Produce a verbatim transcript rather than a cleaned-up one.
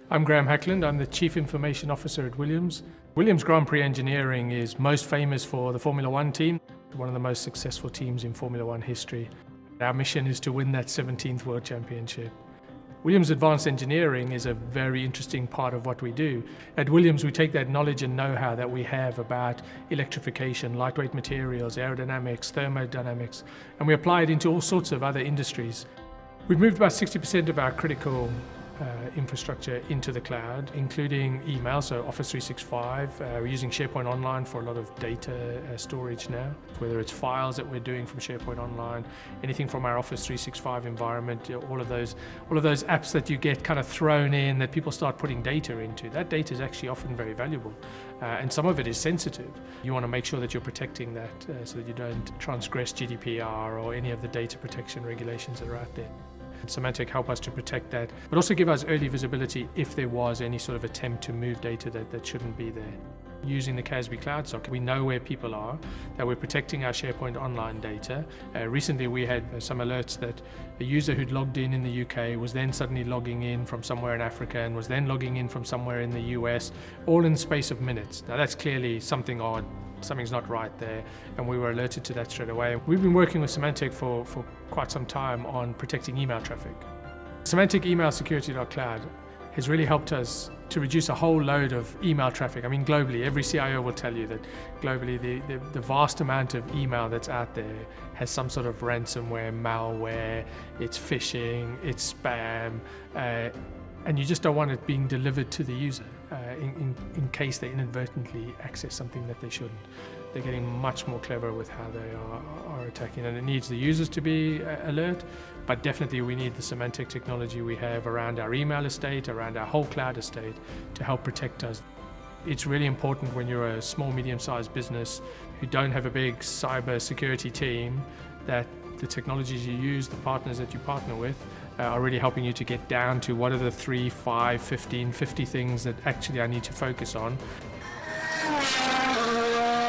I'm Graham Hackland. I'm the Chief Information Officer at Williams. Williams Grand Prix Engineering is most famous for the Formula One team, one of the most successful teams in Formula One history. Our mission is to win that seventeenth World Championship. Williams Advanced Engineering is a very interesting part of what we do. At Williams, we take that knowledge and know-how that we have about electrification, lightweight materials, aerodynamics, thermodynamics, and we apply it into all sorts of other industries. We've moved about sixty percent of our critical uh, infrastructure into the cloud, including email, so Office three sixty-five. Uh, we're using SharePoint Online for a lot of data uh, storage now, whether it's files that we're doing from SharePoint Online, anything from our Office three sixty-five environment, you know, all of those, all of those apps that you get kind of thrown in that people start putting data into. That data is actually often very valuable, uh, and some of it is sensitive. You want to make sure that you're protecting that uh, so that you don't transgress G D P R or any of the data protection regulations that are out there. Symantec help us to protect that, but also give us early visibility if there was any sort of attempt to move data that, that shouldn't be there. Using the C A S B Cloud Socket, we know where people are, that we're protecting our SharePoint Online data. Uh, recently we had uh, some alerts that a user who'd logged in in the U K was then suddenly logging in from somewhere in Africa and was then logging in from somewhere in the U S, all in the space of minutes. Now that's clearly something odd. Something's not right there, and we were alerted to that straight away. We've been working with Symantec for, for quite some time on protecting email traffic. Symantec Email Security dot cloud has really helped us to reduce a whole load of email traffic. I mean, globally, every C I O will tell you that globally the, the, the vast amount of email that's out there has some sort of ransomware, malware, it's phishing, it's spam, uh, and you just don't want it being delivered to the user uh, in, in, in case they inadvertently access something that they shouldn't. They're getting much more clever with how they are, are attacking, and it needs the users to be uh, alert, but definitely we need the Symantec technology we have around our email estate, around our whole cloud estate to help protect us. It's really important when you're a small, medium-sized business who don't have a big cyber security team that the technologies you use, the partners that you partner with, uh, are really helping you to get down to what are the three, five, fifteen, fifty things that actually I need to focus on.